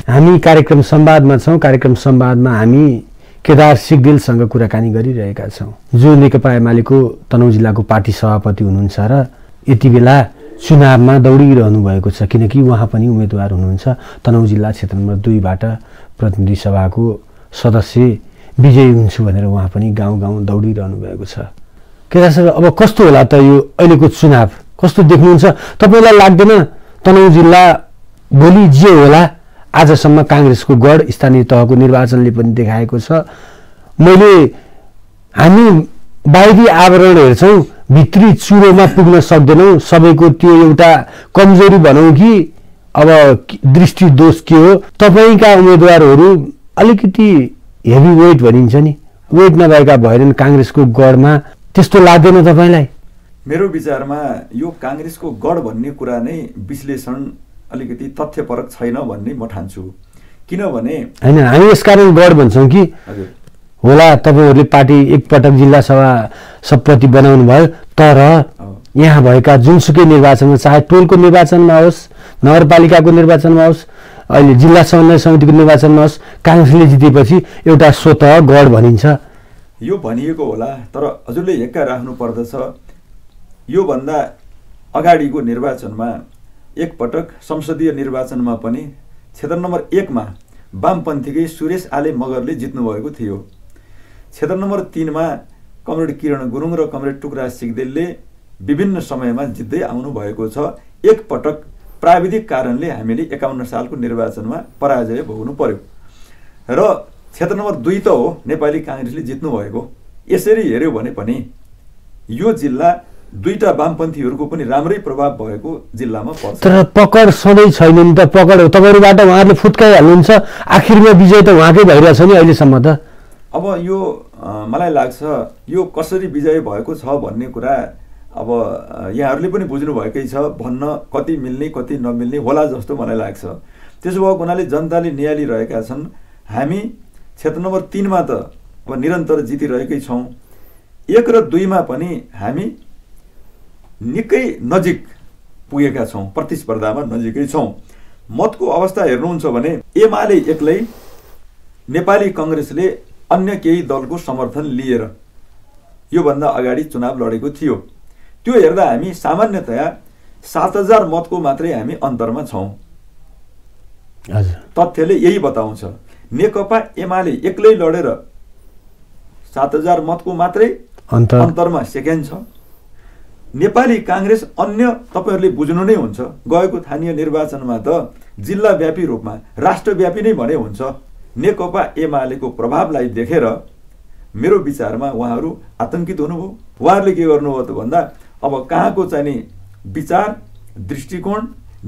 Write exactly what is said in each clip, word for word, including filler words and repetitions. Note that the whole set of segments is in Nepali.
हामी कार्यक्रम संवादमा छौँ। कार्यक्रम संवादमा हामी केदार सिग्देलसँग कुराकानी गरिरहेका छौँ, जो नेकपा एमालेको तनहुँ जिल्लाको पार्टी सभापति हुनुहुन्छ र यति बेला चुनावमा दौडिरहनु भएको छ, किनकि उहाँ पनि उम्मेदवार हुनुहुन्छ। तनहुँ जिल्ला क्षेत्र नम्बर दुईबाट प्रतिनिधि सभाको सदस्य विजयी हुन्छु भनेर उहाँ पनि गाउँ गाउँ दौडिरहनु भएको छ। केदार सर, अब कस्तो होला त यो अहिलेको चुनाव, कस्तो देख्नुहुन्छ? तपाईँलाई लाग्दैन तनहुँ जिल्ला भोलि जे होला, आजसम्म काङ्ग्रेसको गढ स्थानीय तहको निर्वाचनले पनि देखाएको छ। मैले हामी बाहिरी आवरण हेर्छौँ, भित्री चुरोमा पुग्न सक्दैनौँ। सबैको त्यो एउटा कमजोरी भनौँ कि अब दृष्टि दोष के हो? तपाईँका उम्मेदवारहरू अलिकति हेभी वेट भनिन्छ नि, वेट नभएका भएनन् काङ्ग्रेसको गढमा, त्यस्तो लाग्दैन तपाईँलाई? मेरो विचारमा यो काङ्ग्रेसको गढ भन्ने कुरा नै विश्लेषण अलिकति तथ्यपरक छैन भन्ने म ठान्छु। किनभने होइन, हामी यसकारण गढ भन्छौँ कि होला तपाईँहरूले पार्टी एकपटक जिल्ला सभा सभापति बनाउनु भयो, तर यहाँ भएका जुनसुकै निर्वाचनमा, चाहे टोलको निर्वाचनमा होस्, नगरपालिकाको निर्वाचनमा होस्, अहिले जिल्ला समन्वय समितिको निर्वाचनमा होस्, काङ्ग्रेसले जितेपछि एउटा स्वतः गढ भनिन्छ। यो भनिएको होला, तर हजुरले हेक्का राख्नु पर्दछ। योभन्दा अगाडिको निर्वाचनमा एकपटक संसदीय निर्वाचनमा पनि क्षेत्र नम्बर एकमा वामपन्थीकै सुरेश आले मगरले जित्नुभएको थियो। क्षेत्र नम्बर तीनमा कमरेड किरण गुरुङ र कमरेड टुक्रा सिग्देलले विभिन्न समयमा जित्दै आउनु भएको छ। एकपटक प्राविधिक कारणले हामीले एकाउन्न सालको निर्वाचनमा पराजय भोग्नु पर्यो र क्षेत्र नम्बर दुई त हो नेपाली काङ्ग्रेसले जित्नु भएको। यसरी हेऱ्यो भने पनि यो जिल्ला दुईटा वामपन्थीहरूको पनि राम्रै प्रभाव भएको जिल्लामा पर्छ। तर पकड सधैँ छैन नि त। पकड तपाईँहरूबाट उहाँहरूले फुत्काइहाल्नुहुन्छ, आखिरमा विजय त उहाँकै भइरहेछ नि अहिलेसम्म त। अब यो मलाई लाग्छ यो कसरी विजय भएको छ भन्ने कुरा अब यहाँहरूले पनि बुझ्नुभएकै छ। भन्न कति मिल्ने कति नमिल्ने होला जस्तो मलाई लाग्छ। त्यसो भएको हुनाले जनताले निहालिरहेका छन्। हामी क्षेत्र नम्बर तीनमा त अब निरन्तर जितिरहेकै छौँ। एक र दुईमा पनि हामी निकै नजिक पुगेका छौँ, प्रतिस्पर्धामा नजिकै छौँ। मतको अवस्था हेर्नुहुन्छ भने एमाले एक्लै, नेपाली काङ्ग्रेसले अन्य केही दलको समर्थन लिएर योभन्दा अगाडि चुनाव लडेको थियो। त्यो हेर्दा हामी सामान्यतया सात हजार मतको मात्रै हामी अन्तरमा छौँ। तथ्यले यही बताउँछ। नेकपा एमाले एक्लै लडेर सात हजार मतको मात्रै अन्तरमा सेकेन्ड छ। नेपाली काङ्ग्रेस अन्य तपाईँहरूले बुझ्नु नै हुन्छ, गएको स्थानीय निर्वाचनमा त जिल्लाव्यापी रूपमा राष्ट्रव्यापी नै भने हुन्छ। नेकपा एमालेको प्रभावलाई देखेर मेरो विचारमा उहाँहरू आतंकित हुनुभयो। उहाँहरूले के गर्नुभयो त भन्दा अब कहाँको चाहिँ नि विचार, दृष्टिकोण,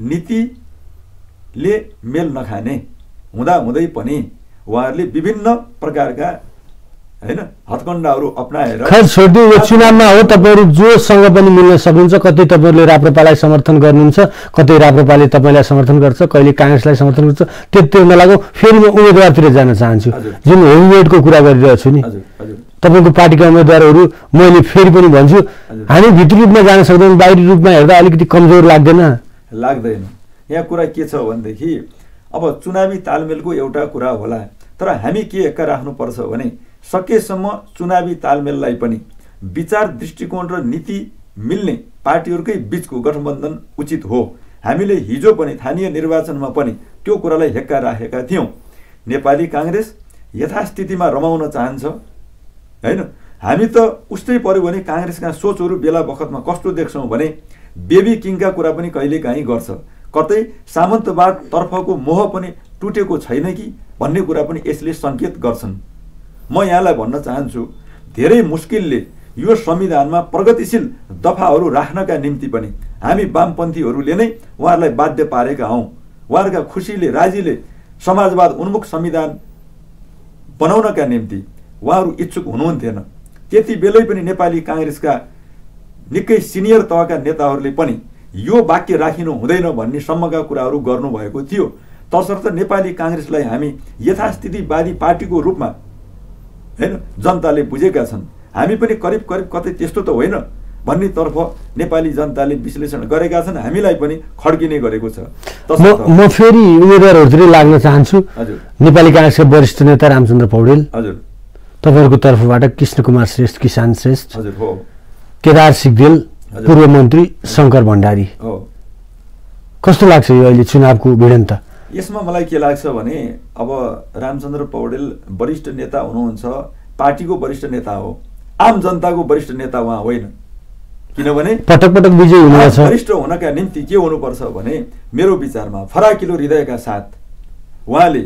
नीतिले मेल नखाने हुँदाहुँदै पनि उहाँहरूले विभिन्न प्रकारका हैन हत्कण्डाहरू अपनाएर खैर छोड्दिउँ। यो चुनावमा हो, तपाईँहरू जोसँग पनि मिल्न सक्नुहुन्छ। कतै तपाईँहरूले राप्रपालाई समर्थन गर्नुहुन्छ, कतै राप्रपाले तपाईँलाई समर्थन गर्छ, कहिले काङ्ग्रेसलाई समर्थन गर्छ। त्यति नलागौँ। फेरि म उम्मेदवारतिर जान चाहन्छु, जुन हेभिवेटको कुरा गरिरहेको छु नि। तपाईँको पार्टीका उम्मेदवारहरू मैले फेरि पनि भन्छु, हामी भित्री रूपमा जान सक्दैनौँ, बाहिरी रूपमा हेर्दा अलिकति कमजोर लाग्दैन? लाग्दैन। यहाँ कुरा के छ भनेदेखि अब चुनावी तालमेलको एउटा कुरा होला, तर हामी के एक्का राख्नुपर्छ भने सकेसम्म चुनावी तालमेललाई पनि विचार, दृष्टिकोण र नीति मिल्ने पार्टीहरूकै बीचको गठबन्धन उचित हो। हामीले हिजो पनि स्थानीय निर्वाचनमा पनि त्यो कुरालाई हेक्का राखेका थियौँ। नेपाली काङ्ग्रेस यथास्थितिमा रमाउन चाहन्छ हैन। हामी त उस्तै पर्यो भने काङ्ग्रेसका सोचहरू बेला बखतमा कस्तो देख्छौँ भने बेबी किङका कुरा पनि कहिलेकाहीँ गर्छ। कतै सामन्तवाद तर्फको मोह पनि टुटेको छैन कि भन्ने कुरा पनि यसले सङ्केत गर्छन्। म यहाँलाई भन्न चाहन्छु, धेरै मुस्किलले यो संविधानमा प्रगतिशील दफाहरू राख्नका निम्ति पनि हामी वामपन्थीहरूले नै उहाँहरूलाई बाध्य पारेका हौँ। उहाँहरूका खुसीले, राजीले समाजवाद उन्मुख संविधान बनाउनका निम्ति उहाँहरू इच्छुक हुनुहुन्थेन। त्यति बेलै पनि नेपाली काङ्ग्रेसका निकै सिनियर तहका नेताहरूले पनि यो वाक्य राखिनु हुँदैन भन्ने सम्मका कुराहरू गर्नुभएको थियो। तसर्थ नेपाली काङ्ग्रेसलाई हामी यथास्थितिवादी पार्टीको रूपमा हैन जनताले बुझेका छन्। हामी पनि करिब करिब कतै त्यस्तो त होइन, भन्नेतर्फ नेपाली जनताले विश्लेषण गरेका छन्, हामीलाई पनि खड्किने गरेको छ। म फेरि उम्मेदवारहरूतिर लाग्न चाहन्छु। हजुर। नेपाली काङ्ग्रेसका वरिष्ठ नेता रामचन्द्र पौडेल, हजुर, तपाईँहरूको तर्फबाट कृष्णकुमार श्रेष्ठ, किसान श्रेष्ठ, हजुर हो, केदार सिग्देल, पूर्व मन्त्री शङ्कर भण्डारी, हो। कस्तो लाग्छ यो अहिले चुनावको भिडन्त? यसमा मलाई के लाग्छ भने अब रामचन्द्र पौडेल वरिष्ठ नेता हुनुहुन्छ, पार्टीको वरिष्ठ नेता हो, आम जनताको वरिष्ठ नेता उहाँ होइन। किनभने पटक पटक विजय हुनुहुन्छ। वरिष्ठ हुनका निम्ति के हुनुपर्छ भने मेरो विचारमा फराकिलो हृदयका साथ उहाँले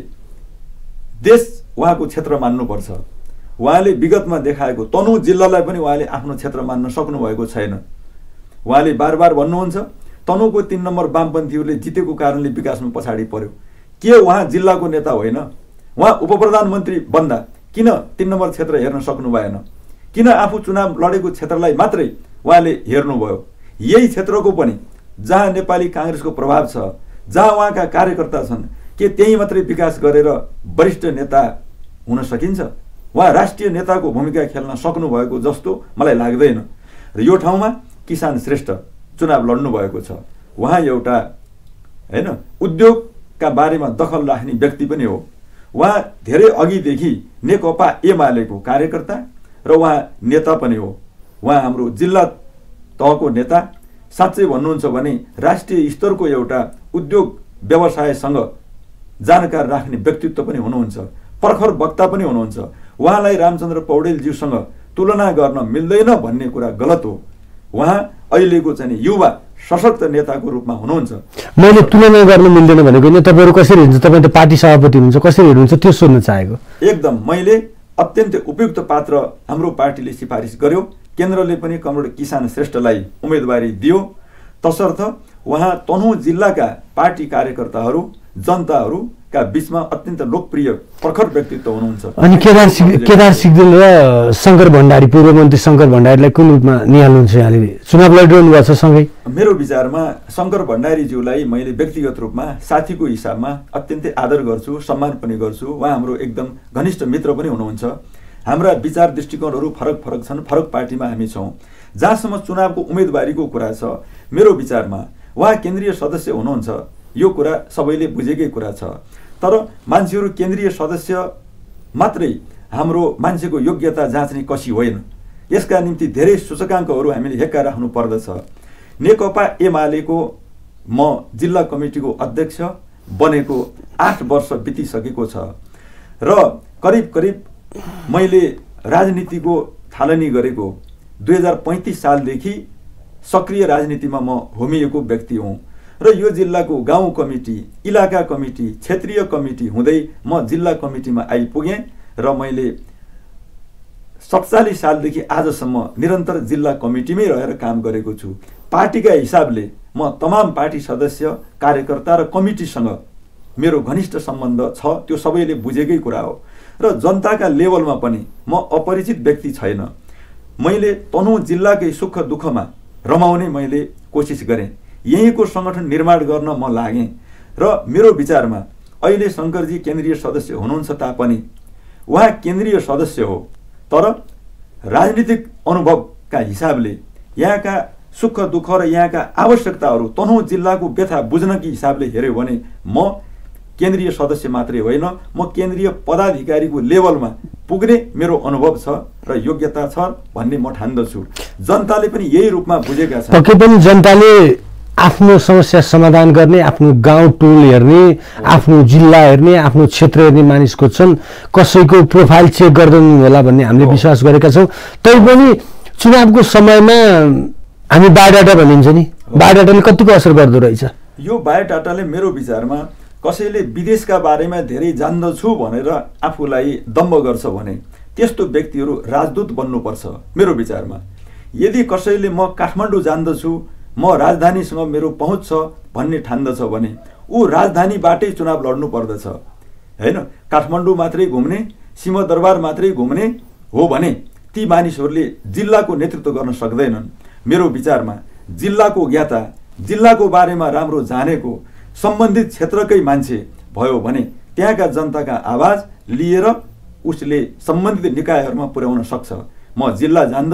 देश उहाँको क्षेत्र मान्नुपर्छ। उहाँले विगतमा देखाएको तनहुँ जिल्लालाई पनि उहाँले आफ्नो क्षेत्र मान्न सक्नु भएको छैन। उहाँले बार बार भन्नुहुन्छ तनहुँको तीन नम्बर वामपन्थीहरूले जितेको कारणले विकासमा पछाडि पर्यो। के उहाँ जिल्लाको नेता होइन? उहाँ उपप्रधानमन्त्री बन्दा किन तीन नम्बर क्षेत्र हेर्न सक्नु भएन? किन आफू चुनाव लडेको क्षेत्रलाई मात्रै उहाँले हेर्नुभयो? यही क्षेत्रको पनि जहाँ नेपाली काङ्ग्रेसको प्रभाव छ, जहाँ उहाँका कार्यकर्ता छन्, के त्यही मात्रै विकास गरेर वरिष्ठ नेता हुन सकिन्छ? उहाँ राष्ट्रिय नेताको भूमिका खेल्न सक्नुभएको जस्तो मलाई लाग्दैन। र यो ठाउँमा किसान श्रेष्ठ चुनाव लड्नु भएको छ। उहाँ एउटा हैन उद्योगका बारेमा दखल राख्ने व्यक्ति पनि हो। उहाँ धेरै अघिदेखि नेकपा एमालेको कार्यकर्ता र उहाँ नेता पनि हो। उहाँ हाम्रो जिल्ला तहको नेता, साँच्चै भन्नुहुन्छ भने राष्ट्रिय स्तरको एउटा उद्योग व्यवसायसँग जानकार राख्ने व्यक्तित्व पनि हुनुहुन्छ, प्रखर वक्ता पनि हुनुहुन्छ। उहाँलाई रामचन्द्र पौडेलज्यूसँग तुलना गर्न मिल्दैन भन्ने कुरा गलत हो। उहाँ अहिलेको चाहिँ युवा सशक्त नेताको रूपमा हुनुहुन्छ। मैले तुलना गर्न मिल्दैन भनेको नि, तपाईँहरू कसरी हेर्नुहुन्छ? तपाईँ त पार्टी सभापति हुनुहुन्छ, कसरी हेर्नुहुन्छ त्यो सोध्न चाहेको। एकदम मैले अत्यन्तै उपयुक्त पात्र हाम्रो पार्टीले सिफारिस गर्यो। केन्द्रले पनि कमरेड किसान श्रेष्ठलाई उम्मेदवारी दियो। तसर्थ उहाँ तनहुँ जिल्लाका पार्टी कार्यकर्ताहरू, जनताहरूका बीचमा अत्यन्त लोकप्रिय प्रखर व्यक्तित्व हुनुहुन्छ। अनि केदार केदार सिग्देल र शङ्कर भण्डारी, पूर्व मन्त्री शङ्कर भण्डारीलाई कुन रूपमा निहाल्नुहुन्छ यहाँले? चुनाव लडिरहनु भएको छ सँगै। मेरो विचारमा शङ्कर भण्डारीज्यूलाई मैले व्यक्तिगत रूपमा साथीको हिसाबमा अत्यन्तै आदर गर्छु, सम्मान पनि गर्छु। उहाँ हाम्रो एकदम घनिष्ठ मित्र पनि हुनुहुन्छ। हाम्रा विचार दृष्टिकोणहरू फरक फरक छन्, फरक पार्टीमा हामी छौँ। जहाँसम्म चुनावको उम्मेदवारीको कुरा छ, मेरो विचारमा उहाँ केन्द्रीय सदस्य हुनुहुन्छ, यो कुरा सबैले बुझेकै कुरा छ। तर मान्छेहरू केन्द्रीय सदस्य मात्रै हाम्रो मान्छेको योग्यता जाँच्ने कसी होइन। यसका निम्ति धेरै सूचकाङ्कहरू हामीले हेक्का राख्नु पर्दछ। नेकपा एमालेको म जिल्ला कमिटीको अध्यक्ष बनेको आठ वर्ष बितिसकेको छ र करिब करिब मैले राजनीतिको थालनी गरेको दुई हजार पैँतिस सालदेखि सक्रिय राजनीतिमा म होमिएको व्यक्ति हुँ र यो जिल्लाको गाउँ कमिटी, इलाका कमिटी, क्षेत्रीय कमिटी हुँदै म जिल्ला कमिटीमा आइपुगेँ र मैले सत्तालीस सालदेखि आजसम्म निरन्तर जिल्ला कमिटीमै रहेर काम गरेको छु। पार्टीका हिसाबले म तमाम पार्टी सदस्य, कार्यकर्ता र कमिटीसँग मेरो घनिष्ठ सम्बन्ध छ, त्यो सबैले बुझेकै कुरा हो। र जनताका लेभलमा पनि म अपरिचित व्यक्ति छैन। मैले तनहुँ जिल्लाकै सुख दुःखमा रमाउने मैले कोसिस गरेँ। यहीँको सङ्गठन निर्माण गर्न म लागेँ र मेरो विचारमा अहिले शङ्करजी केन्द्रीय सदस्य हुनुहुन्छ तापनि उहाँ केन्द्रीय सदस्य हो, तर राजनीतिक अनुभवका हिसाबले यहाँका सुख दुःख र यहाँका आवश्यकताहरू तनहुँ जिल्लाको व्यथा बुझ्नकी हिसाबले हेऱ्यो भने म केन्द्रीय सदस्य मात्रै होइन, म केन्द्रीय पदाधिकारीको लेभलमा पुग्ने मेरो अनुभव छ र योग्यता छ भन्ने म ठान्दछु। जनताले पनि यही रूपमा बुझेका छन्। पक्कै पनि जनताले आफ्नो समस्या समाधान गर्ने, आफ्नो गाउँ टोल हेर्ने, आफ्नो जिल्ला हेर्ने, आफ्नो क्षेत्र हेर्ने मानिस खोज्छन्। कसैको प्रोफाइल चेक गर्दैन होला भन्ने हामीले विश्वास गरेका छौँ। तैपनि चुनावको समयमा हामी बायोडाटा भनिन्छ नि, बायोडाटाले कतिको असर गर्दो रहेछ? यो बायोडाटाले मेरो विचारमा कसैले विदेशका बारेमा धेरै जान्दछु भनेर आफूलाई दम्ब गर्छ भने त्यस्तो व्यक्तिहरू राजदूत बन्नुपर्छ मेरो विचारमा। यदि कसैले म काठमाडौँ जान्दछु, म राजधानीसँग मेरो पहुँच छ भन्ने ठान्दछ भने ऊ राजधानीबाटै चुनाव लड्नु पर्दछ हैन। काठमाडौँ मात्रै घुम्ने, सिंहदरबार मात्रै घुम्ने हो भने ती मानिसहरूले जिल्लाको नेतृत्व गर्न सक्दैनन्। मेरो विचारमा जिल्लाको ज्ञाता, जिल्लाको बारेमा राम्रो जानेको, सम्बन्धित क्षेत्रकै मान्छे भयो भने त्यहाँका जनताका आवाज लिएर उसले सम्बन्धित निकायहरूमा पुर्याउन सक्छ। म जिल्ला जान्दछु,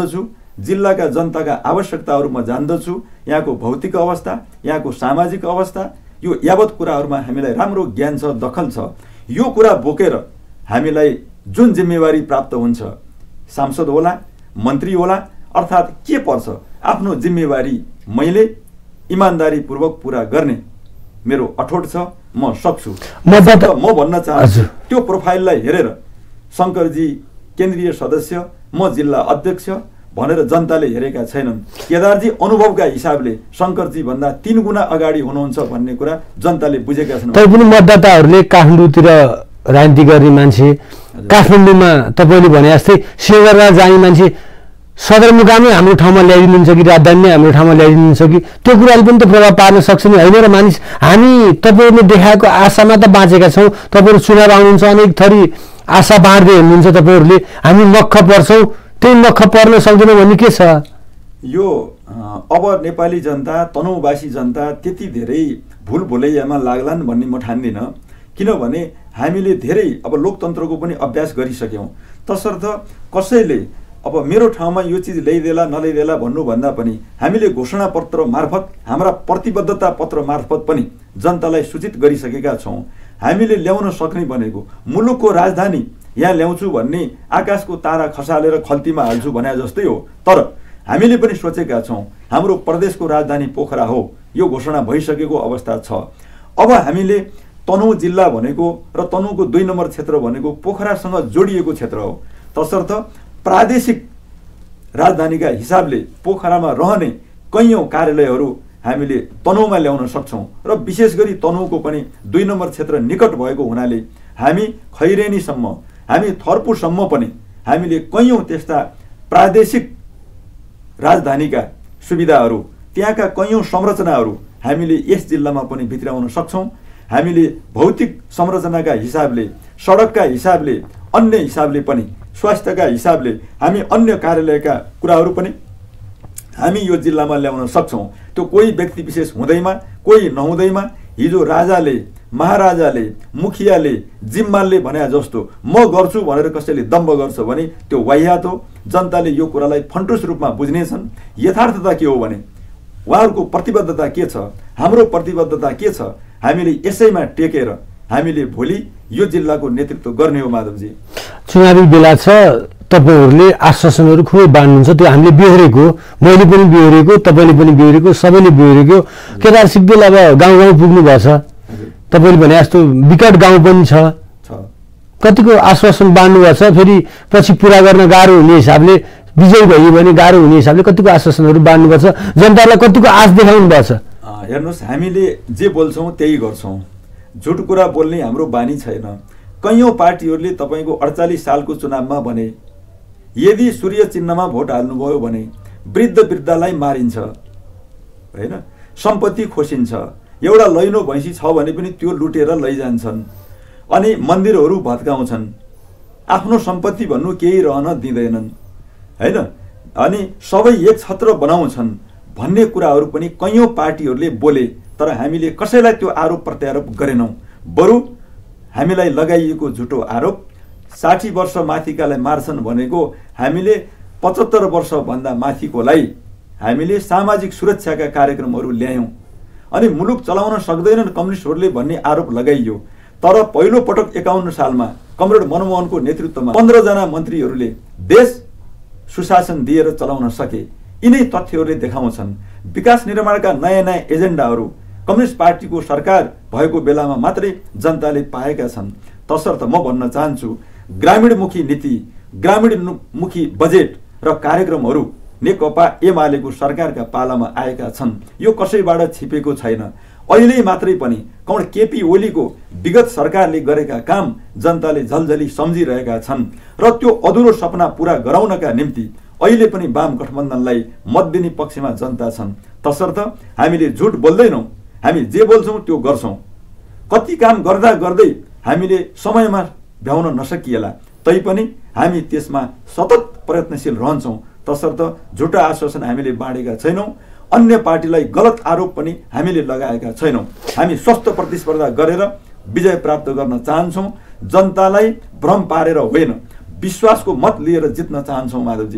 जिल्लाका जनताका आवश्यकताहरू म जान्दछु, यहाँको भौतिक अवस्था, यहाँको सामाजिक अवस्था, यो यावत कुराहरूमा हामीलाई राम्रो ज्ञान छ, दखल छ। यो कुरा बोकेर हामीलाई जुन जिम्मेवारी प्राप्त हुन्छ, सांसद होला, मन्त्री होला, अर्थात् के पर्छ, आफ्नो जिम्मेवारी मैले इमान्दारीपूर्वक पुरा गर्ने मेरो अठोट छ, म सक्छु। म भन्न चाहन्छु त्यो प्रोफाइललाई हेरेर शङ्करजी केन्द्रीय सदस्य, म जिल्ला अध्यक्ष भनेर जनताले हेरेका छैनन्। केदारजी अनुभवका हिसाबले शङ्करजी भन्दा तीन गुणा अगाडि हुनुहुन्छ भन्ने कुरा जनताले बुझेका छन्। तैपनि मतदाताहरूले काठमाडौँतिर राजनीति गर्ने मान्छे, काठमाडौँमा तपाईँले भने जस्तै सिंहदरबार जाने मान्छे सदरमुकामै हाम्रो ठाउँमा ल्याइदिनुहुन्छ कि राजधानी नै हाम्रो ठाउँमा ल्याइदिनुहुन्छ कि त्यो कुराले पनि त प्रभाव पार्न सक्छ नि, होइन र? मानिस हामी तपाईँहरूले देखाएको आशामा त बाँचेका छौँ। तपाईँहरू चुनाव आउनुहुन्छ, अनेक थरी आशा बाँड्दै हुनुहुन्छ तपाईँहरूले, हामी मक्ख पर्छौँ, त्यही मक्ख पर्न सक्दैनौँ भन्ने के छ? यो अब नेपाली जनता, तनहुँवासी जनता त्यति धेरै भुल भुलैयामा लाग्लान् भन्ने म ठान्दिनँ, किनभने हामीले धेरै अब लोकतन्त्रको पनि अभ्यास गरिसक्यौँ। तसर्थ कसैले अब मेरो ठाउँमा यो चिज ल्याइदेला नल्याइदेला भन्नुभन्दा पनि हामीले घोषणा पत्र मार्फत, हाम्रा प्रतिबद्धता पत्र मार्फत पनि जनतालाई सूचित गरिसकेका छौँ। हामीले ल्याउन सक्ने भनेको मुलुकको राजधानी यहाँ ल्याउँछु भन्ने आकाशको तारा खसालेर खल्तीमा हाल्छु भने जस्तै हो, तर हामीले पनि सोचेका छौँ हाम्रो प्रदेशको राजधानी पोखरा हो, यो घोषणा भइसकेको अवस्था छ। अब हामीले तनहुँ जिल्ला भनेको र तनहुँको दुई नम्बर क्षेत्र भनेको पोखरासँग जोडिएको क्षेत्र हो। तसर्थ प्रादेशिक राजधानीका हिसाबले पोखरामा रहने कैयौँ कार्यालयहरू हामीले तनहुँमा ल्याउन सक्छौँ र विशेष गरी तनहुँको पनि दुई नम्बर क्षेत्र निकट भएको हुनाले हामी खैरेनीसम्म, हामी थर्पुसम्म पनि हामीले कैयौँ त्यस्ता प्रादेशिक राजधानीका सुविधाहरू, त्यहाँका कैयौँ संरचनाहरू हामीले यस जिल्लामा पनि भित्राउन सक्छौँ। हामीले भौतिक संरचनाका हिसाबले, सडकका हिसाबले, अन्य हिसाबले पनि, स्वास्थ्यका हिसाबले हामी अन्य कार्यालयका कुराहरू पनि हामी यो जिल्लामा ल्याउन सक्छौँ। त्यो कोही व्यक्ति विशेष हुँदैमा, कोही नहुँदैमा, हिजो राजाले, महाराजाले, मुखियाले, जिम्मालले भने जस्तो म गर्छु भनेर कसैले दम्ब गर्छ भने त्यो वाहियात हो। जनताले यो कुरालाई फन्टुस रूपमा बुझ्नेछन्। यथार्थता के हो भने उहाँहरूको प्रतिबद्धता के छ, हाम्रो प्रतिबद्धता के छ, हामीले यसैमा टेकेर हामीले भोलि यो जिल्लाको नेतृत्व गर्ने हो। माधवजी, चुनावी बेला छ, तपाईँहरूले आश्वासनहरू खुबै बाँड्नुहुन्छ, त्यो हामीले बिहोरेको, मैले पनि बिहोरेको, तपाईँले पनि बिहोरेको, सबैले बिहोरेको। केदार सिग्देल अब गाउँ गाउँ पुग्नु भएको छ, तपाईँले भने जस्तो विकट गाउँ पनि छ, कतिको आश्वासन बाँड्नु भएको छ, फेरि पछि पुरा गर्न गाह्रो हुने हिसाबले, विजयी भयो भने गाह्रो हुने हिसाबले कतिको आश्वासनहरू बाँड्नुपर्छ, जनतालाई कतिको आश देखाउनु भएको छ? हेर्नुहोस्, हामीले जे बोल्छौँ त्यही गर्छौँ, झुट कुरा बोल्ने हाम्रो बानी छैन। कैयौँ पार्टीहरूले तपाईँको अडचालिस सालको चुनावमा भने यदि सूर्य चिन्हमा भोट हाल्नुभयो भने वृद्ध वृद्धलाई मारिन्छ, होइन, सम्पत्ति खोसिन्छ, एउटा लैनो भैँसी छ भने पनि त्यो लुटेर लैजान्छन्, अनि मन्दिरहरू भत्काउँछन्, आफ्नो सम्पत्ति भन्नु केही रहन दिँदैनन्, होइन, अनि सबै एक छत्र बनाउँछन् भन्ने कुराहरू पनि कैयौँ पार्टीहरूले बोले। तर हामीले कसैलाई त्यो आरोप प्रत्यारोप गरेनौँ। बरु हामीलाई लगाइएको झुटो आरोप, साठी वर्ष माथिकालाई मार्छन् भनेको हामीले पचहत्तर वर्षभन्दा माथिकोलाई हामीले सामाजिक सुरक्षाका कार्यक्रमहरू ल्यायौँ, अनि मुलुक चलाउन सक्दैनन् कम्युनिस्टहरूले भन्ने आरोप लगाइयो। तर पहिलो पटक एकाउन्न सालमा कमरेड मनमोहनको नेतृत्वमा पन्ध्रजना मन्त्रीहरूले देश सुशासन दिएर चलाउन सके। यिनै तथ्यहरूले देखाउँछन् विकास निर्माणका नयाँ नयाँ एजेन्डाहरू कम्युनिस्ट पार्टीको सरकार भएको बेलामा मात्रै जनताले पाएका छन्। तसर्थ म भन्न चाहन्छु, ग्रामीणमुखी नीति, ग्रामीणमुखी बजेट र कार्यक्रमहरू नेकपा एमालेको सरकारका पालामा आएका छन्। यो कसैबाट छिपेको छैन। अहिले मात्रै पनि कमरेड केपी ओलीको विगत सरकारले गरेका काम जनताले झलझली सम्झिरहेका छन् र त्यो अधुरो सपना पूरा गराउनका निम्ति अहिले पनि वाम गठबन्धनलाई मत दिने पक्षमा जनता छन्। तसर्थ हामीले झुट बोल्दैनौँ, हामी जे बोल्छौँ त्यो गर्छौँ। कति काम गर्दा गर्दै हामीले समयमा भ्याउन नसकिएला तैपनि हामी त्यसमा सतत प्रयत्नशील रहन्छौँ। तसर्थ झुटा आश्वासन हामीले बाँडेका छैनौँ, अन्य पार्टीलाई गलत आरोप पनि हामीले लगाएका छैनौँ। हामी स्वस्थ प्रतिस्पर्धा गरेर विजय प्राप्त गर्न चाहन्छौँ। जनतालाई भ्रम पारेर होइन, विश्वासको मत लिएर जित्न चाहन्छौँ। माधवजी,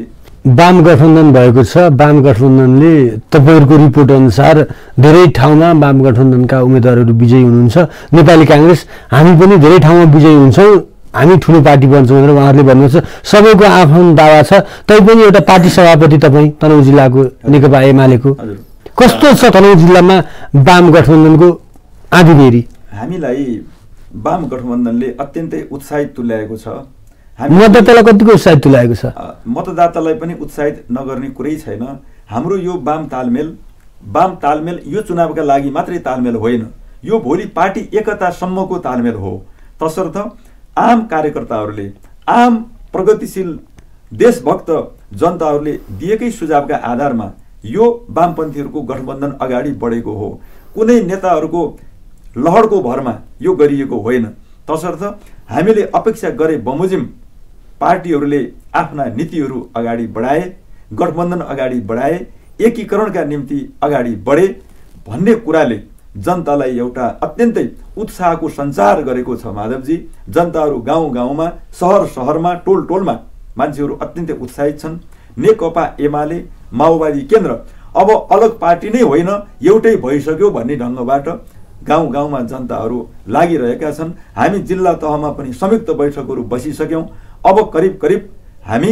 वाम गठबन्धन भएको छ। वाम गठबन्धनले तपाईँहरूको रिपोर्ट अनुसार धेरै ठाउँमा वाम गठबन्धनका उम्मेदवारहरू विजयी हुनुहुन्छ। नेपाली काङ्ग्रेस हामी पनि धेरै ठाउँमा विजयी हुन्छौँ, हामी ठुलो पार्टी बन्छौँ भनेर उहाँहरूले भन्नुहुन्छ। सबैको आफ्नो दावा छ। तैपनि एउटा पार्टी सभापति तपाईँ तनहुँ जिल्लाको नेकपा एमालेको, कस्तो छ तनहुँ जिल्लामा वाम गठबन्धनको आँधीबेरी? हामीलाई वाम गठबन्धनले अत्यन्तै उत्साहित तुल्याएको छ। मतदातालाई कतिको उत्साहित तुल्याएको छ? मतदातालाई पनि उत्साहित नगर्ने कुरै छैन। हाम्रो यो वाम तालमेल वाम तालमेल यो चुनावका लागि मात्रै तालमेल होइन, यो भोलि पार्टी एकतासम्मको तालमेल हो। तसर्थ आम कार्यकर्ताहरूले, आम प्रगतिशील देशभक्त जनताहरूले दिएकै सुझावका आधारमा यो वामपन्थीहरूको गठबन्धन अगाडि बढेको हो। कुनै नेताहरूको लहरको भरमा यो गरिएको होइन। तसर्थ हामीले अपेक्षा गरे बमोजिम पार्टीहरूले आफ्ना नीतिहरू अगाडि बढाए, गठबन्धन अगाडि बढाए, एकीकरणका निम्ति अगाडि बढे भन्ने कुराले जनतालाई एउटा अत्यन्तै उत्साहको सञ्चार गरेको छ माधवजी। जनताहरू गाउँ गाउँमा, सहर सहरमा, टोल टोलमा मान्छेहरू अत्यन्तै उत्साहित छन्। नेकपा एमाले माओवादी केन्द्र अब अलग पार्टी नै होइन, एउटै भइसक्यो भन्ने ढङ्गबाट गाउँ गाउँमा जनताहरू लागिरहेका छन्। हामी जिल्ला तहमा पनि संयुक्त बैठकहरू बसिसक्यौँ। अब करिब करिब हामी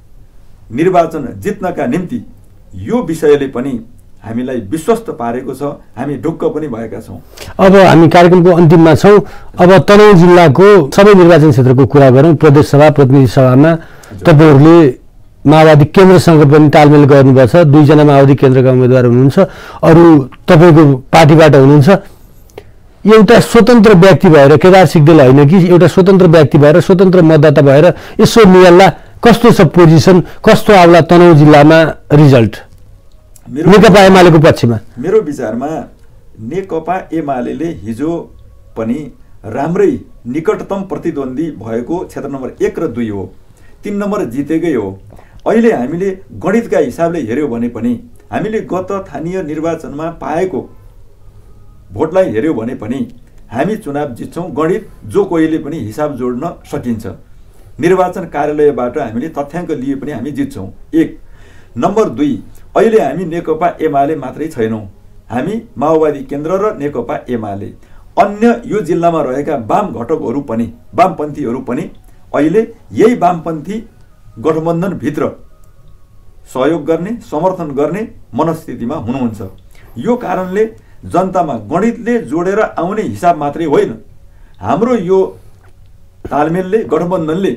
निर्वाचन जित्नका निम्ति यो विषयले पनि हामीलाई विश्वस्त पारेको छ। हामी ढुक्क पनि भएका छौँ। अब हामी कार्यक्रमको अन्तिममा छौँ। अब तनहुँ जिल्लाको सबै निर्वाचन क्षेत्रको कुरा गरौँ। प्रदेश सभा, प्रतिनिधि सभामा तपाईँहरूले माओवादी केन्द्रसँग पनि तालमेल गर्नुपर्छ। दुईजना माओवादी केन्द्रका उम्मेदवार हुनुहुन्छ, अरू तपाईँको पार्टीबाट हुनुहुन्छ। एउटा स्वतन्त्र व्यक्ति भएर, केदार सिग्देल होइन कि, एउटा स्वतन्त्र व्यक्ति भएर, स्वतन्त्र मतदाता भएर यसो नियाल्ला कस्तो छ पोजिसन, कस्तो आउला तनहुँ जिल्लामा रिजल्ट नेकपा एमालेको पक्षमा? मेरो विचारमा नेकपा एमाले हिजो पनि राम्रै निकटतम प्रतिद्वन्दी भएको क्षेत्र नम्बर एक र दुई हो। तीन नम्बर जितेकै हो। अहिले हामीले गणितका हिसाबले हेऱ्यौँ भने पनि, हामीले गत स्थानीय निर्वाचनमा पाएको भोटलाई हेऱ्यौँ भने पनि हामी चुनाव जित्छौँ। गणित जो कोहीले पनि हिसाब जोड्न सकिन्छ। निर्वाचन कार्यालयबाट हामीले तथ्याङ्क लिए पनि हामी जित्छौँ। एक नम्बर दुई, अहिले हामी नेकपा एमाले मात्रै छैनौँ, हामी माओवादी केन्द्र र नेकपा एमाले, अन्य यो जिल्लामा रहेका वाम घटकहरू पनि, वामपन्थीहरू पनि अहिले यही वामपन्थी गठबन्धनभित्र सहयोग गर्ने, समर्थन गर्ने मनस्थितिमा हुनुहुन्छ। यो कारणले जनतामा गणितले जोडेर आउने हिसाब मात्रै होइन, हाम्रो यो तालमेलले, गठबन्धनले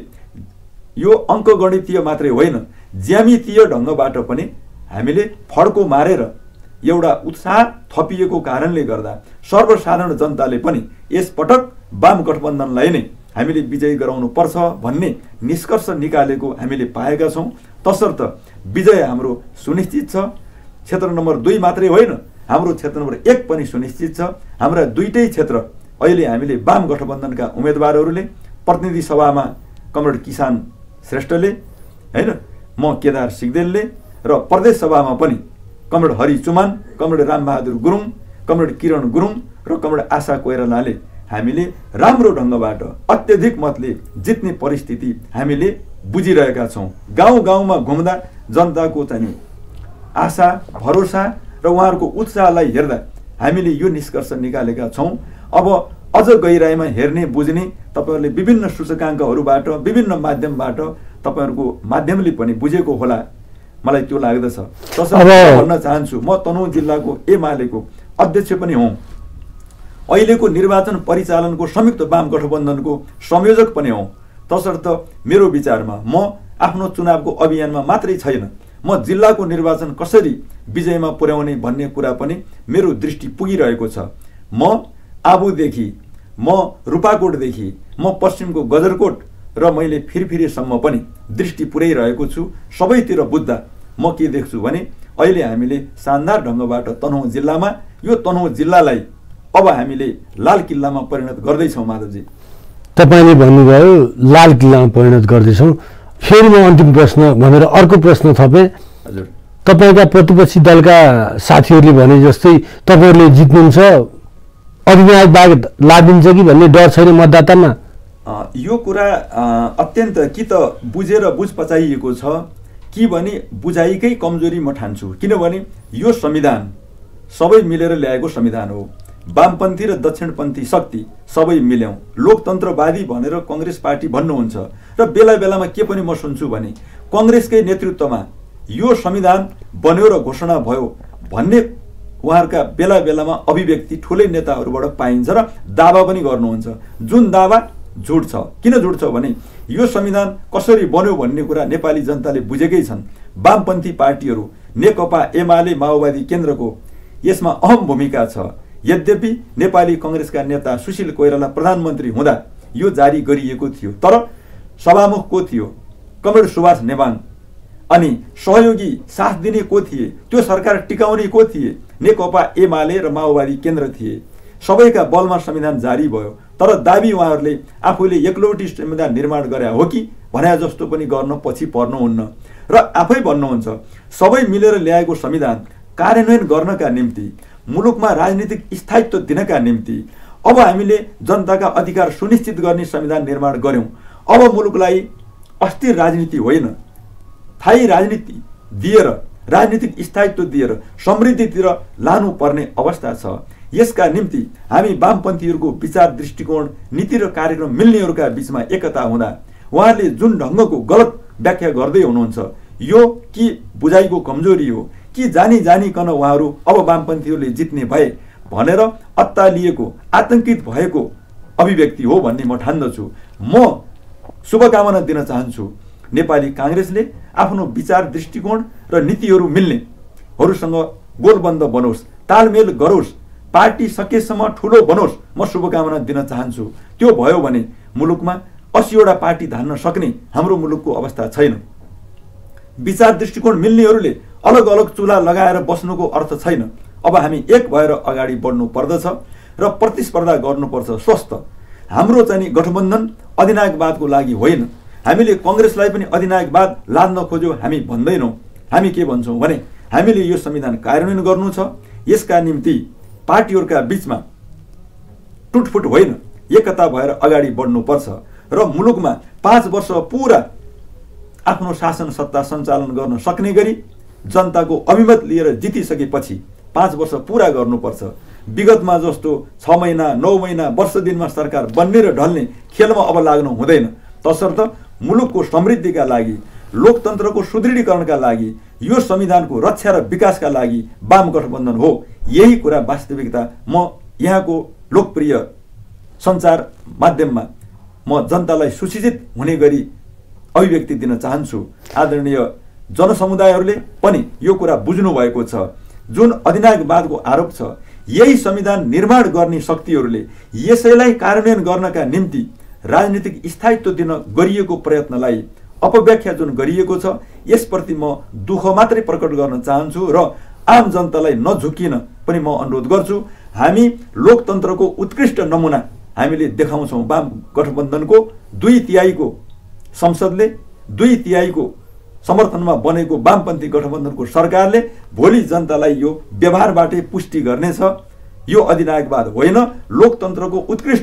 यो अङ्कगणितीय मात्रै होइन, ज्यामितीय ढङ्गबाट पनि हामीले फड्को मारेर एउटा उत्साह थपिएको कारणले गर्दा सर्वसाधारण जनताले पनि यसपटक वाम गठबन्धनलाई नै हामीले विजयी गराउनु पर्छ भन्ने निष्कर्ष निकालेको हामीले पाएका छौँ। तसर्थ विजय हाम्रो सुनिश्चित छ। क्षेत्र नम्बर दुई मात्रै होइन, हाम्रो क्षेत्र नम्बर एक पनि सुनिश्चित छ। हाम्रा दुईटै क्षेत्र अहिले हामीले वाम गठबन्धनका उम्मेदवारहरूले, प्रतिनिधि सभामा कमरेड किसान श्रेष्ठले होइन, म केदार सिग्देलले, र प्रदेश सभामा पनि comrade Hari Chuman, comrade Rambahadur Gurung, comrade Kiran Gurung र कमरेड आशा कोइरालाले हामीले राम्रो ढङ्गबाट अत्यधिक मतले जित्ने परिस्थिति हामीले बुझिरहेका छौँ। गाउँ गाउँमा घुम्दा जनताको चाहिँ आशा, भरोसा र उहाँहरूको उत्साहलाई हेर्दा हामीले यो निष्कर्ष निकालेका छौँ। अब अझ गहिराइमा हेर्ने, बुझ्ने तपाईँहरूले विभिन्न सूचकाङ्कहरूबाट, विभिन्न माध्यमबाट तपाईँहरूको माध्यमले पनि बुझेको होला, मलाई त्यो लाग्दछ। तसर्थ भन्न चाहन्छु, म तनहुँ जिल्लाको एमालेको अध्यक्ष पनि हुँ, अहिलेको निर्वाचन परिचालनको संयुक्त वाम गठबन्धनको संयोजक पनि हुँ। तसर्थ मेरो विचारमा म आफ्नो चुनावको अभियानमा मात्रै छैन, म जिल्लाको निर्वाचन कसरी विजयमा पुर्याउने भन्ने कुरा पनि मेरो दृष्टि पुगिरहेको छ। म आबुदेखि, म रूपाकोटदेखि, म पश्चिमको गजरकोट र मैले फिरफिरेसम्म पनि दृष्टि पुर्याइरहेको छु। सबैतिर बुझ्दा म के देख्छु भने अहिले हामीले शानदार ढङ्गबाट तनहुँ जिल्लामा, यो तनहुँ जिल्लालाई अब हामीले लाल किल्लामा परिणत गर्दैछौँ। माधवजी, तपाईँले भन्नुभयो लाल किल्लामा परिणत गर्दैछौँ। फेरि म अन्तिम प्रश्न भनेर अर्को प्रश्न थपेँ। हजुर, तपाईँका प्रतिपक्षी दलका साथीहरूले भने जस्तै तपाईँहरूले जित्नुहुन्छ, अधिनायक बाघ लादिन्छ कि भन्ने डर छैन मतदातामा? यो कुरा अत्यन्त कि त बुझेर बुझ पचाइएको छ कि भने बुझाइकै कमजोरी म ठान्छु। किनभने यो संविधान सबै मिलेर ल्याएको संविधान हो। वामपन्थी र दक्षिणपन्थी शक्ति सबै मिल्यौँ, लोकतन्त्रवादी भनेर कङ्ग्रेस पार्टी भन्नुहुन्छ र बेला बेलामा के पनि म सुन्छु भने कङ्ग्रेसकै नेतृत्वमा यो संविधान बन्यो र घोषणा भयो भन्ने उहाँहरूका बेला बेलामा अभिव्यक्ति ठुलै नेताहरूबाट पाइन्छ र दावा पनि गर्नुहुन्छ, जुन दावा झुट छ। किन झुट छ भने यो संविधान कसरी बन्यो भन्ने कुरा नेपाली जनताले बुझेकै छन्। वामपन्थी पार्टीहरू नेकपा एमाले माओवादी केन्द्रको यसमा अहम भूमिका छ। यद्यपि नेपाली कङ्ग्रेसका नेता सुशील कोइराला प्रधानमन्त्री हुँदा यो जारी गरिएको थियो, तर सभामुख को थियो? कमरेड सुभाष नेवाङ। अनि सहयोगी साथ दिने को थिए? त्यो सरकार टिकाउने को थिए? नेकपा एमाले र माओवादी केन्द्र थिए। सबैका बलमा संविधान जारी भयो, तर दाबी उहाँहरूले आफूले एकलौटी संविधान निर्माण गरे हो कि भने जस्तो पनि गर्न पछि पर्नुहुन्न र आफै भन्नुहुन्छ सबै मिलेर ल्याएको संविधान कार्यान्वयन गर्नका निम्ति, मुलुकमा राजनीतिक स्थायित्व दिनका निम्ति अब हामीले जनताका अधिकार सुनिश्चित गर्ने संविधान निर्माण गर्यौं। अब मुलुकलाई अस्थिर राजनीति होइन, स्थायी राजनीति दिएर, राजनीतिक स्थायित्व दिएर समृद्धितिर लानुपर्ने अवस्था छ। यसका निम्ति हामी वामपन्थीहरूको विचार, दृष्टिकोण, नीति र कार्यक्रम मिल्नेहरूका बीचमा एकता हुँदा उहाँहरूले जुन ढङ्गको गलत व्याख्या गर्दै हुनुहुन्छ, यो कि बुझाइको कमजोरी हो कि जानी जानीकन उहाँहरू अब वामपन्थीहरूले जित्ने भए भनेर अत्तालिएको, आतंकित भएको अभिव्यक्ति हो भन्ने म ठान्दछु। म शुभकामना दिन चाहन्छु नेपाली काङ्ग्रेसले आफ्नो विचार, दृष्टिकोण र नीतिहरू मिल्नेहरूसँग गोलबन्द बनोस्, तालमेल गरोस्, पार्टी सकेसम्म ठुलो बनोस्। म शुभकामना दिन चाहन्छु। त्यो भयो भने मुलुकमा अस्सीवटा पार्टी धान्न सक्ने हाम्रो मुलुकको अवस्था छैन। विचार दृष्टिकोण मिल्नेहरूले अलग अलग चुला लगाएर बस्नुको अर्थ छैन। अब हामी एक भएर अगाडि बढ्नु पर्दछ र प्रतिस्पर्धा गर्नुपर्छ स्वस्थ। हाम्रो चाहिँ गठबन्धन अधिनायकवादको लागि होइन। हामीले कङ्ग्रेसलाई पनि अधिनायकवाद लाद्न खोज्यो हामी भन्दैनौँ। हामी के भन्छौँ भने हामीले यो संविधान कार्यान्वयन गर्नु छ। यसका निम्ति पार्टीहरूका बीचमा टुटफुट होइन, एकता भएर अगाडि बढ्नुपर्छ र मुलुकमा पाँच वर्ष पुरा आफ्नो शासन सत्ता सञ्चालन गर्न सक्ने गरी जनताको अभिमत लिएर जितिसकेपछि पाँच वर्ष पुरा गर्नुपर्छ। विगतमा जस्तो छ महिना, नौ महिना, वर्ष दिनमा सरकार बन्ने र ढल्ने खेलमा अब लाग्नु हुँदैन। तसर्थ मुलुकको समृद्धिका लागि, लोकतन्त्रको सुदृढीकरणका लागि, यो संविधानको रक्षा र विकासका लागि वाम गठबन्धन हो। यही कुरा वास्तविकता म यहाँको लोकप्रिय सञ्चार माध्यममा म जनतालाई सुसूचित हुने गरी अभिव्यक्ति दिन चाहन्छु। आदरणीय जनसमुदायहरूले पनि यो कुरा बुझ्नु भएको छ। जुन अधिनायकवादको आरोप छ, यही संविधान निर्माण गर्ने शक्तिहरूले यसैलाई कार्यान्वयन गर्नका निम्ति राजनीतिक स्थायित्व दिन गरिएको प्रयत्नलाई अपव्याख्या जुन गरिएको छ, यसप्रति म दुःख मात्रै प्रकट गर्न चाहन्छु र आम जनतालाई नझुकिन पनि म अनुरोध गर्छु। हामी लोकतन्त्रको उत्कृष्ट नमुना हामीले देखाउँछौँ। वाम गठबन्धनको दुई तिहाईको संसदले, दुई तिहाईको समर्थनमा बनेको वामपन्थी गठबन्धनको सरकारले भोलि जनतालाई यो व्यवहारबाटै पुष्टि गर्नेछ। यो अधिनायकवाद होइन, लोकतन्त्रको उत्कृष्ट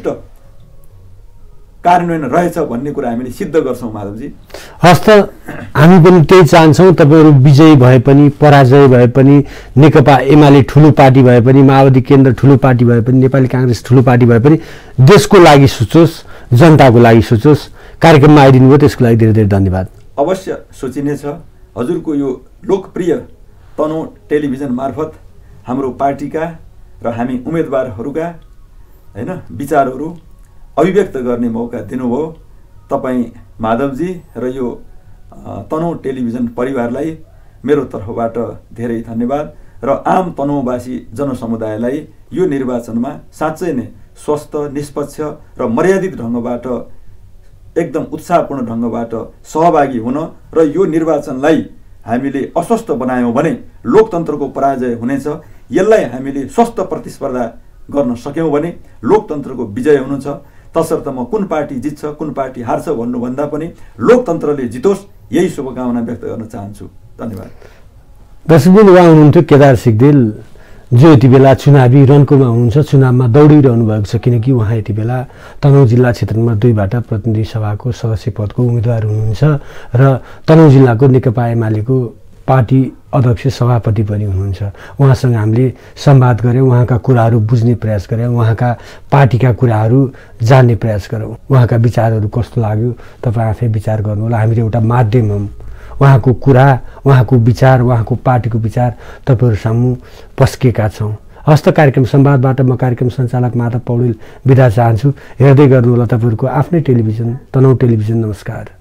कार्यान्वयन रहेछ भन्ने कुरा हामीले सिद्ध गर्छौँ। माधवजी, हस् त, हामी पनि त्यही चाहन्छौँ। तपाईँहरू विजयी भए पनि, पराजय भए पनि, नेकपा एमाले ठुलो पार्टी भए पनि, माओवादी केन्द्र ठुलो पार्टी भए पनि, नेपाली काङ्ग्रेस ठुलो पार्टी भए पनि देशको लागि सोचोस्, जनताको लागि सोचोस्। कार्यक्रममा आइदिनु भयो, त्यसको लागि धेरै धेरै धन्यवाद। अवश्य सोचिनेछ। हजुरको यो लोकप्रिय तनहुँ टेलिभिजन मार्फत हाम्रो पार्टीका र हामी उम्मेदवारहरूका हैन विचारहरू अभिव्यक्त गर्ने मौका दिनुभयो। तपाईँ माधवजी र यो तनहुँ टेलिभिजन परिवारलाई मेरो तर्फबाट धेरै धन्यवाद र आम तनहुँवासी जनसमुदायलाई यो निर्वाचनमा साँच्चै नै स्वस्थ, निष्पक्ष र मर्यादित ढङ्गबाट, एकदम उत्साहपूर्ण ढङ्गबाट सहभागी हुन र यो निर्वाचनलाई हामीले अस्वस्थ बनायौँ भने लोकतन्त्रको पराजय हुनेछ। यसलाई हामीले स्वस्थ प्रतिस्पर्धा गर्न सक्यौँ भने लोकतन्त्रको विजय हुनुहुन्छ। तसर्थ म कुन पार्टी जित्छ, कुन पार्टी हार्छ भन्नुभन्दा पनि लोकतन्त्रले जितोस्, यही शुभकामना व्यक्त गर्न चाहन्छु। धन्यवाद। दर्शकबिन, उहाँ हुनुहुन्थ्यो केदार सिग्देल, जो यति बेला चुनावी रन्कोमा हुनुहुन्छ, चुनावमा दौडिरहनु भएको छ, किनकि उहाँ यति बेला तनहुँ जिल्ला क्षेत्र नम्बर दुईबाट प्रतिनिधि सभाको सदस्य पदको उम्मेदवार हुनुहुन्छ र तनहुँ जिल्लाको नेकपा एमालेको पार्टी अध्यक्ष सभापति पनि हुनुहुन्छ। उहाँसँग हामीले संवाद गऱ्यौँ, उहाँका कुराहरू बुझ्ने प्रयास गऱ्यौँ, उहाँका पार्टीका कुराहरू जान्ने प्रयास गऱ्यौँ। उहाँका विचारहरू कस्तो लाग्यो तपाईँ आफै विचार गर्नुहोला। हामीले एउटा माध्यम हौँ, उहाँको कुरा, उहाँको विचार, उहाँको पार्टीको विचार तपाईँहरू सामु पस्केका छौँ। हस्त कार्यक्रम संवादबाट म कार्यक्रम सञ्चालक माधव पौडेल बिदा चाहन्छु। हेर्दै गर्नुहोला तपाईँहरूको आफ्नै टेलिभिजन तनहुँ टेलिभिजन। नमस्कार।